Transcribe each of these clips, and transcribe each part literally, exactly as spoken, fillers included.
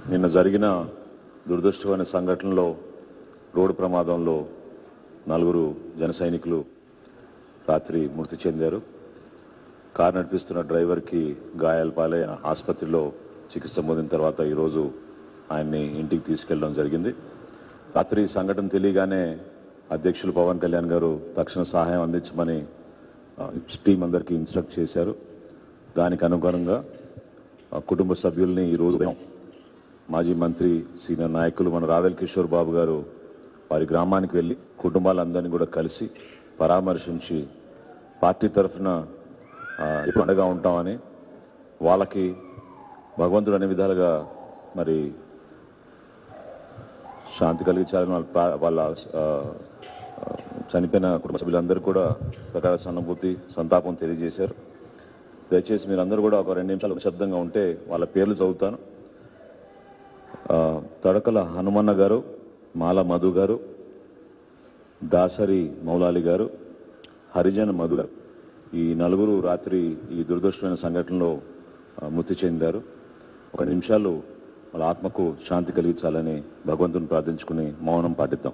నిన్న జరిగిన దురదృష్టమైన సంఘటనలో రోడ్డు ప్రమాదంలో నలుగురు జన సైనికులు రాత్రి మృతి చెందారు. కారు నడిపిస్తున్న డ్రైవర్కి గాయాల పాలై ఆసుపత్రిలో చికిత్స పొందిన తర్వాత ఈరోజు ఆయన్ని ఇంటికి తీసుకెళ్లడం జరిగింది. రాత్రి సంఘటన తెలియగానే అధ్యక్షులు పవన్ కళ్యాణ్ గారు తక్షణ సహాయం అందించమని టీం అందరికీ ఇన్స్ట్రక్ట్ చేశారు. దానికి అనుగుణంగా కుటుంబ సభ్యుల్ని ఈరోజు మాజీ మంత్రి సీనియర్ నాయకులు మన రావెల్ కిషోర్ బాబు గారు వారి గ్రామానికి వెళ్ళి కుటుంబాలందరినీ కూడా కలిసి పరామర్శించి పార్టీ తరఫున అండగా ఉంటామని వాళ్ళకి భగవంతుడు అనే విధాలుగా మరి శాంతి కలిగించాలని వాళ్ళ వాళ్ళ చనిపోయిన కుటుంబ సభ్యులందరూ కూడా ప్రకార సానుభూతి సంతాపం తెలియజేశారు. దయచేసి మీరందరూ కూడా ఒక రెండు నిమిషాలు శబ్దంగా ఉంటే వాళ్ళ పేర్లు చదువుతాను. తడకల హనుమన్న గారు, మాల మధు గారు, దాసరి మౌలాలి గారు, హరిజన్ మధు గారు, ఈ నలుగురు రాత్రి ఈ దురదృష్టమైన సంఘటనలో మృతి చెందారు. ఒక నిమిషాలు వాళ్ళ ఆత్మకు శాంతి కలిగించాలని భగవంతుని ప్రార్థించుకుని మౌనం పాటిద్దాం.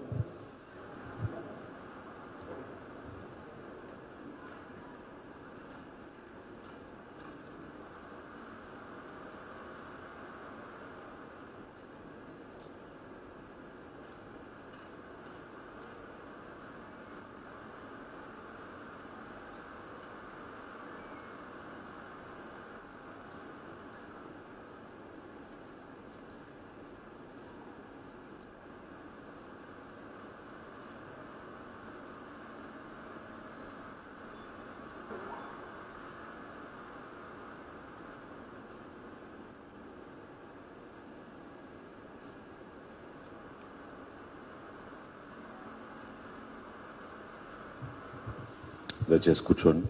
దయచేసి కూర్చోండి.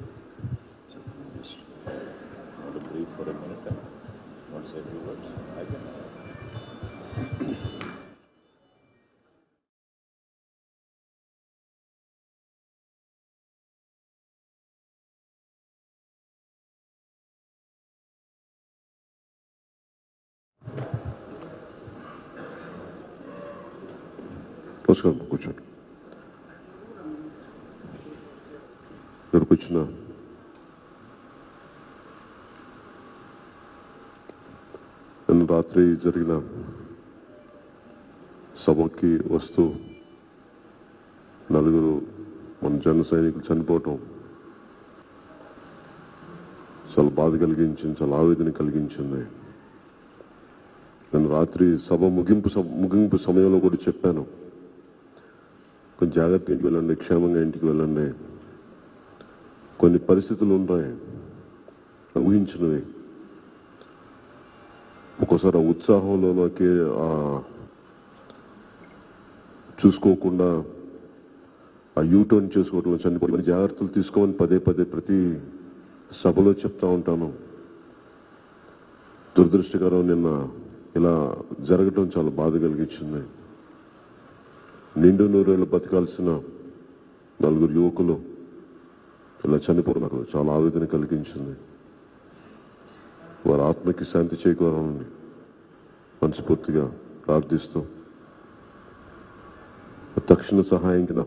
కూర్చోండి. కూర్చున్నా నిన్న రాత్రి జరిగిన సభకి వస్తూ నలుగురు మన జన సైనికులు చనిపోవటం చాలా బాధ కలిగించింది, చాలా ఆవేదన కలిగించింది. నేను రాత్రి సభ ముగింపు ముగింపు సమయంలో కూడా చెప్పాను, కొంచెం జాగ్రత్తగా ఇంటికి వెళ్ళండి, క్షేమంగా ఇంటికి వెళ్ళండి. కొన్ని పరిస్థితులు ఉంటాయి ఊహించినవి. ఒక్కోసారి ఆ ఉత్సాహంలోకి చూసుకోకుండా ఆ యూటర్న్ చేసుకోవడం చనిపోయి జాగ్రత్తలు తీసుకోమని పదే పదే ప్రతి సభలో చెప్తా ఉంటాను. దురదృష్టకరం నిన్న ఇలా జరగడం చాలా బాధ కలిగించింది. నిండు నూరేళ్ళు బతకాల్సిన నలుగురు యువకులు ఇలా చనిపోతున్నారు, చాలా ఆవేదన కలిగించింది. వారి ఆత్మకి శాంతి చేకూరాలని మనస్ఫూర్తిగా ప్రార్థిస్తూ తక్షణ సహాయం కింద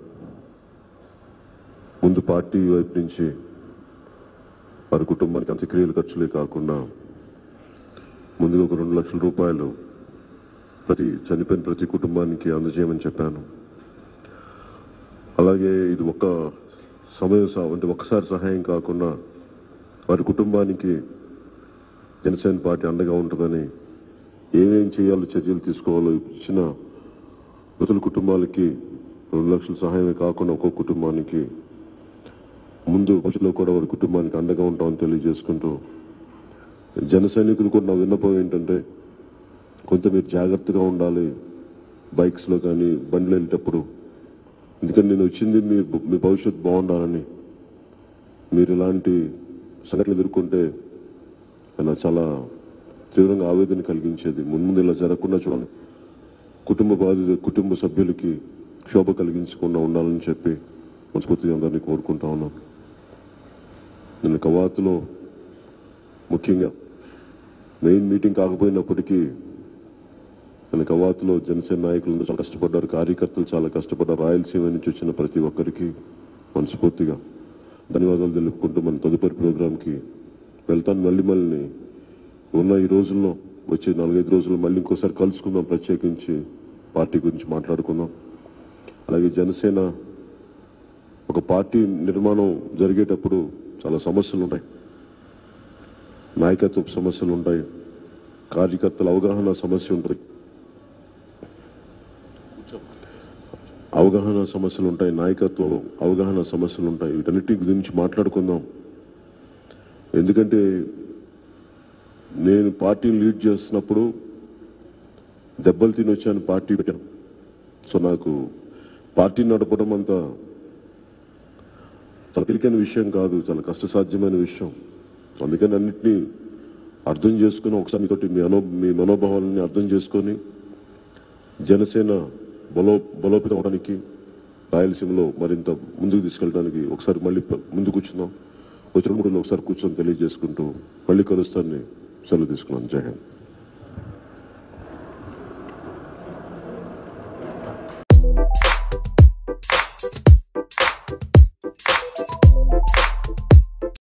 ముందు పార్టీ వైపు నుంచి వారి కుటుంబానికి అంత్యక్రియల ఖర్చులే కాకుండా ముందుగా ఒక రెండు లక్షల రూపాయలు ప్రతి చనిపోయిన ప్రతి కుటుంబానికి అందజేయమని చెప్పాను. అలాగే ఇది ఒక సమయం అంటే ఒక్కసారి సహాయం కాకుండా వారి కుటుంబానికి జనసేన పార్టీ అండగా ఉంటుందని ఏమేం చేయాలో చర్యలు తీసుకోవాలో ఇచ్చిన మృతుల కుటుంబాలకి రెండు లక్షల సహాయమే కాకుండా ఒక్కొక్క కుటుంబానికి ముందు భవిష్యత్తులో కూడా వారి కుటుంబానికి అండగా ఉంటామని తెలియజేసుకుంటూ, జన సైనికులు కూడా నా విన్నపం ఏంటంటే కొంత మీరు జాగ్రత్తగా ఉండాలి బైక్స్లో కానీ బండ్లు వెళ్ళేటప్పుడు. ఎందుకంటే నేను వచ్చింది మీ మీ భవిష్యత్తు బాగుండాలని. మీరు ఇలాంటి సంఘటనలు ఎదుర్కొంటే అలా చాలా తీవ్రంగా ఆవేదన కలిగించేది. ముందు ఇలా జరగకుండా చూడాలి, కుటుంబ బాధిత కుటుంబ సభ్యులకి క్షోభ కలిగించకుండా ఉండాలని చెప్పి మనస్ఫూర్తిగా అందరినీ కోరుకుంటా ఉన్నాం. నిన్న కవాతులో ముఖ్యంగా మెయిన్ మీటింగ్ కాకపోయినప్పటికీ మన కవాతులో జనసేన నాయకులు చాలా కష్టపడ్డారు, కార్యకర్తలు చాలా కష్టపడ్డారు. రాయలసీమ నుంచి వచ్చిన ప్రతి ఒక్కరికి మనస్ఫూర్తిగా ధన్యవాదాలు తెలుపుకుంటూ మన తదుపరి ప్రోగ్రాంకి వెళ్తాను. మళ్ళీ మళ్ళీ ఉన్న ఈ రోజుల్లో వచ్చే నాలుగైదు రోజుల్లో మళ్ళీ ఇంకోసారి కలుసుకుందాం, ప్రత్యేకించి పార్టీ గురించి మాట్లాడుకుందాం. అలాగే జనసేన ఒక పార్టీ నిర్మాణం జరిగేటప్పుడు చాలా సమస్యలు ఉంటాయి, నాయకత్వ సమస్యలు ఉంటాయి, కార్యకర్తల అవగాహన సమస్య ఉంటుంది, అవగాహన సమస్యలు ఉంటాయి, నాయకత్వం అవగాహన సమస్యలు ఉంటాయి. వీటన్నిటి గురించి మాట్లాడుకుందాం. ఎందుకంటే నేను పార్టీని లీడ్ చేస్తున్నప్పుడు దెబ్బలు తిని వచ్చాను, పార్టీ పెట్టాను. సో నాకు పార్టీ నడపడం అంత చాలా తేలికైన విషయం కాదు, చాలా కష్టసాధ్యమైన విషయం. అందుకని అన్నింటినీ అర్థం చేసుకుని ఒకసారి మీతోటి మీ అనో మీ మనోభావాలని అర్థం చేసుకొని జనసేన బలో బలోపేతం అవడానికి, రాయలసీమలో మరింత ముందుకు తీసుకెళ్ళడానికి ఒకసారి మళ్ళీ ముందు కూర్చుందాం. వచ్చిన మూడులో ఒకసారి కూర్చొని తెలియజేసుకుంటూ మళ్ళీ కలుస్తాన్ని సెలవు తీసుకున్నాను. జై హింద్.